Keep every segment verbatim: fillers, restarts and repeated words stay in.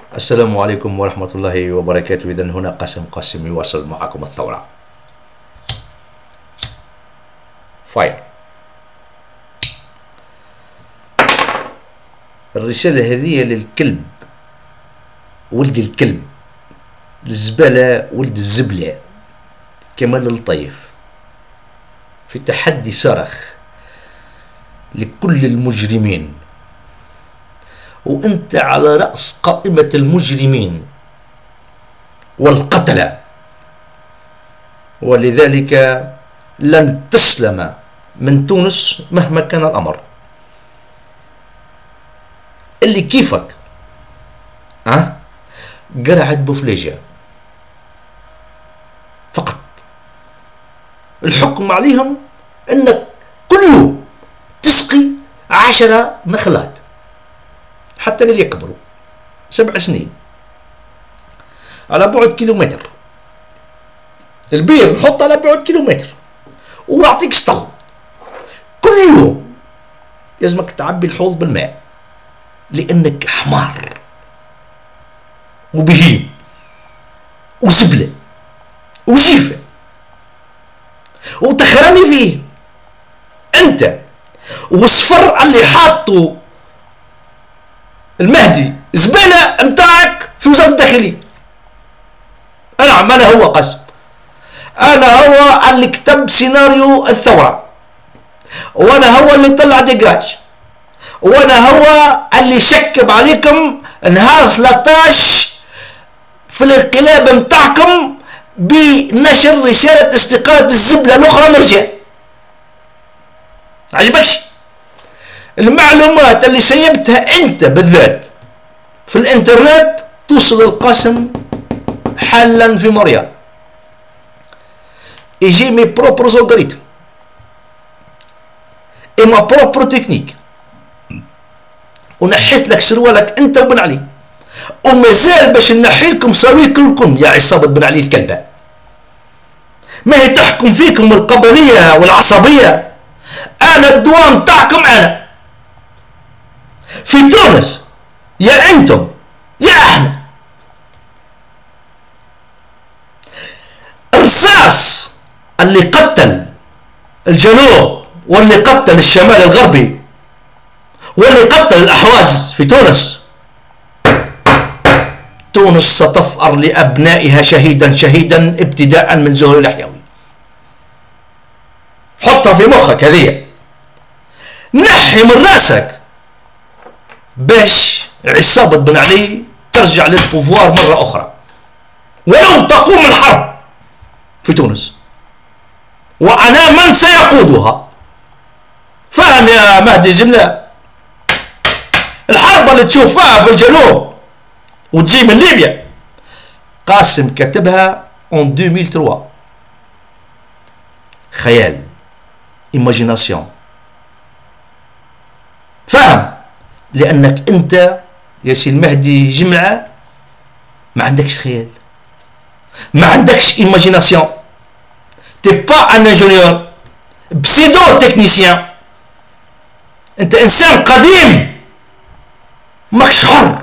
السلام عليكم ورحمة الله وبركاته. إذن هنا قاسم قاسم يواصل معكم الثورة. فاير. الرسالة هذه للكلب، ولد الكلب، الزبالة ولد الزبلة، كمال الطيف، في تحدي صارخ لكل المجرمين، وانت على رأس قائمة المجرمين والقتلة، ولذلك لن تسلم من تونس مهما كان الأمر. اللي كيفك ها قرعة بوفليجيا فقط، الحكم عليهم انك كل يوم تسقي عشرة نخلات حتى اللي يكبروا سبع سنين على بعد كيلومتر، البير نحط على بعد كيلومتر واعطيك سطل كل يوم لازمك تعبي الحوض بالماء، لانك حمار وبهيم وزبله وجيفه وتخرني فيه انت والصفر اللي حاطه المهدي زباله متاعك في وزاره الداخليه. نعم انا هو قاسم، انا هو اللي كتب سيناريو الثوره، وانا هو اللي طلع ديجاج، وانا هو اللي شكب عليكم نهار ثلاثة عشر في الانقلاب متاعكم بنشر رساله استقاله الزبله الاخرى مرجان. عجبكش المعلومات اللي سيبتها انت بالذات في الانترنت توصل القاسم حالا في مريم. يجي مي بروبر algorithmes et ma propre technique، ونحيت لك سروالك انت وبن علي، ومازال باش نحي لكم سراويل كلكم يا عصابة بن علي الكلبة. ما هي تحكم فيكم القبلية والعصبية، انا الدوام متاعكم انا في تونس، يا انتم يا احنا. الرصاص اللي قتل الجنوب واللي قتل الشمال الغربي واللي قتل الأحواز في تونس، تونس ستثأر لأبنائها شهيدا شهيدا ابتداء من زهير الحيوي. حطها في مخك هذه، نحي من راسك باش عصابة بن علي ترجع للبوفوار مرة أخرى، ولو تقوم الحرب في تونس، وأنا من سيقودها. فاهم يا مهدي جملة؟ الحرب اللي تشوفها في الجنوب وتجي من ليبيا قاسم كتبها en deux mille trois، خيال، imagination. فاهم؟ لأنك أنت يا سي المهدي جمعة ما عندكش خيال، ما عندكش imagination، t'es pas un ingénieur pseudo technicien، أنت إنسان قديم ماكش حر،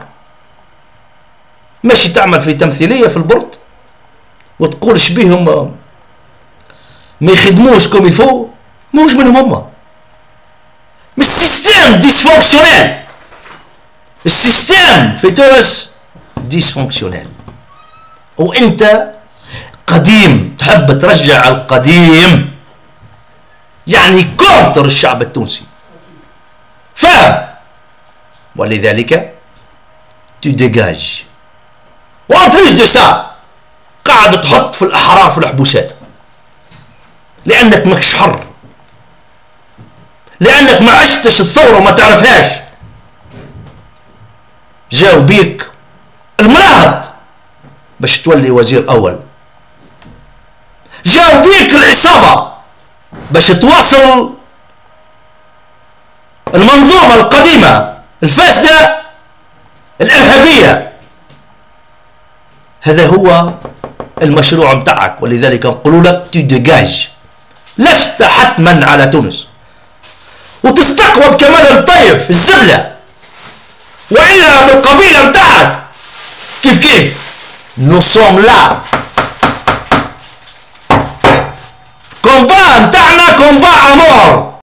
ماشي تعمل في تمثيلية في البرد وتقول شبيهم ما يخدموش كوم يفو، موش منهم هما. مش سيستم ديسفونكسيونيل، السيستم في تونس ديسفونكسيونيل، وانت قديم تحب ترجع القديم، يعني كونتر الشعب التونسي. فاهم؟ ولذلك tu dégages. وان بليس دو سا قاعد تحط في الاحرار في الحبوسات، لانك ماكش حر، لانك ما عشتش الثوره وما تعرفهاش. جاو بيك المراهط باش تولي وزير اول، جاو بيك العصابه باش تواصل المنظومه القديمه الفاسده الارهابيه. هذا هو المشروع متاعك، ولذلك نقول لك تي ديجاج، لست حتما على تونس، وتستقوى بكمال الطيف الزبله، والا بالقبيله متاعك كيف كيف نو سوم لا كومبا نتاعنا كومبا امور